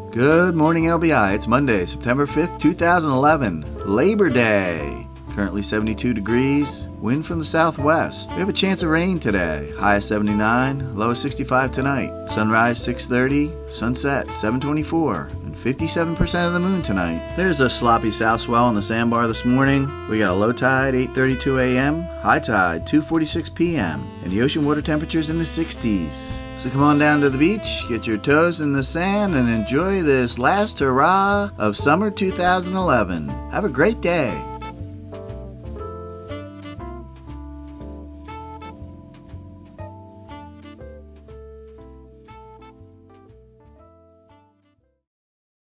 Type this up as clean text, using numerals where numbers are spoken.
Good morning, LBI. It's Monday, September 5th, 2011, Labor Day. Currently 72 degrees, wind from the southwest. We have a chance of rain today. High of 79, low of 65 tonight. Sunrise 6:30, sunset 7:24, and 57% of the moon tonight. There's a sloppy south swell on the sandbar this morning. We got a low tide 8:32 a.m., high tide 2:46 p.m., and the ocean water temperature's in the 60s. So come on down to the beach, get your toes in the sand, and enjoy this last hurrah of summer 2011. Have a great day.